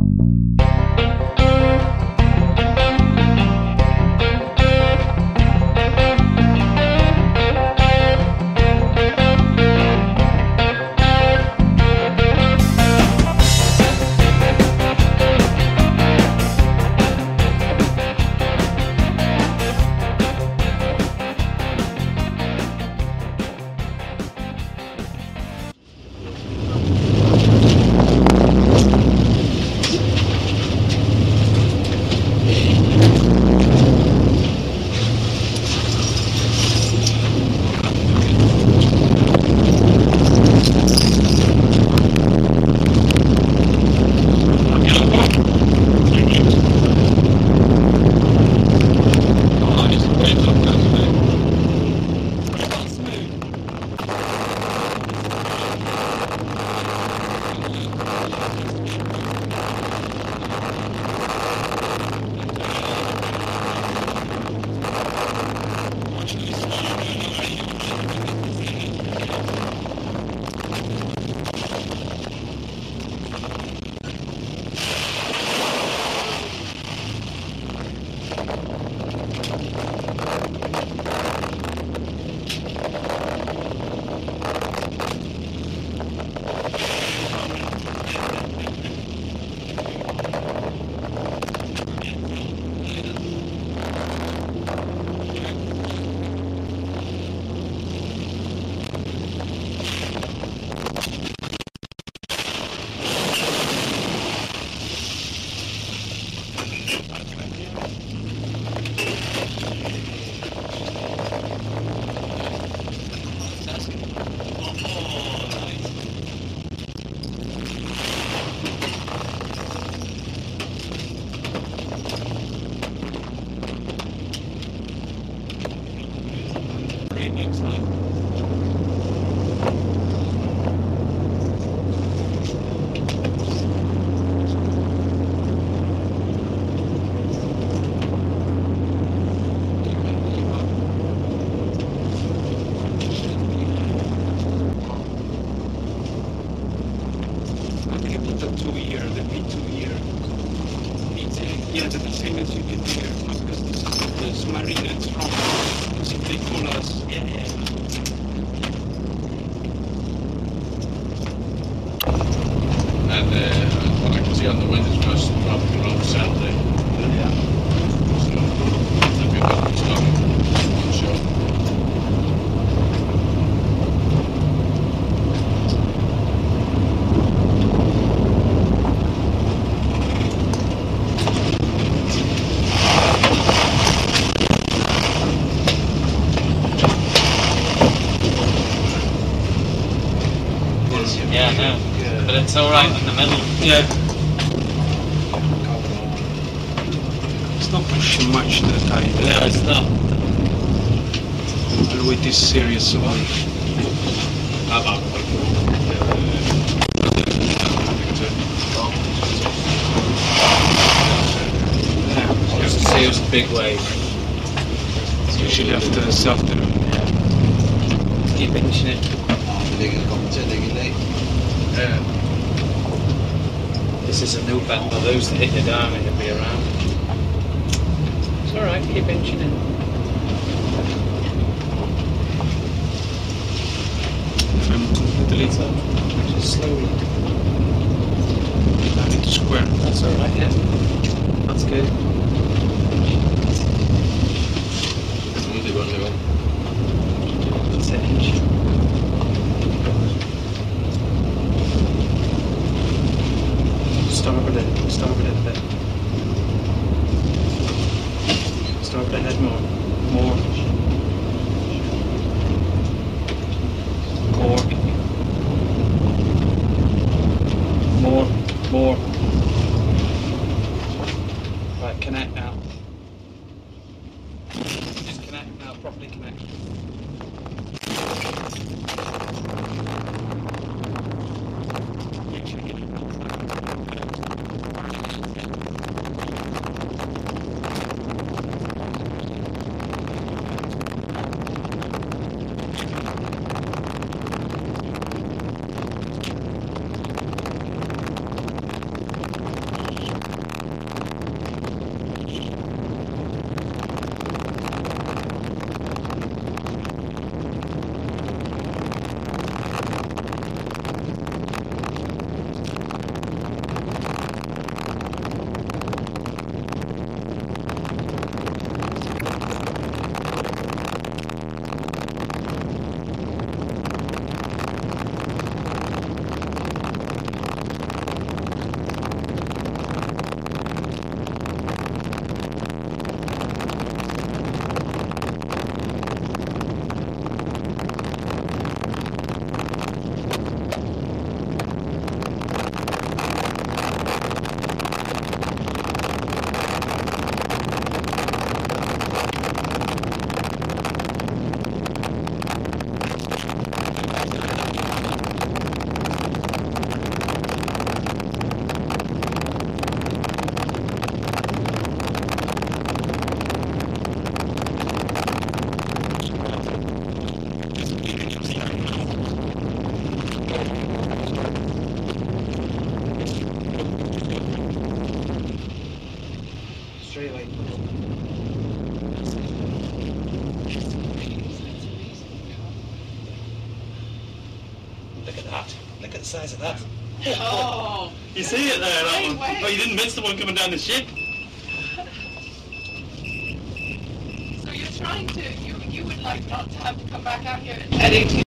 It's alright in the middle. Yeah. It's not pushing much the tide. Yeah, it's not. I'll wait this serious one. Yeah. Just to see it was a big wave. It's usually after this afternoon. Yeah. Keep pinching it. Yeah. This is a new band, but those that hit the diamond will be around. It's alright, keep inching in. I'm completely Just slowly. I need to square. That's alright, yeah. That's good. That's it, inch. Starboard it a bit. Starboard ahead more. More. More. Right, connect now. Just connect now, properly connect. size of that. Oh. You see it there, that Wait, one? wait. Oh, you didn't miss the one coming down the ship? So you're trying to, you would like not to have to come back out here and edit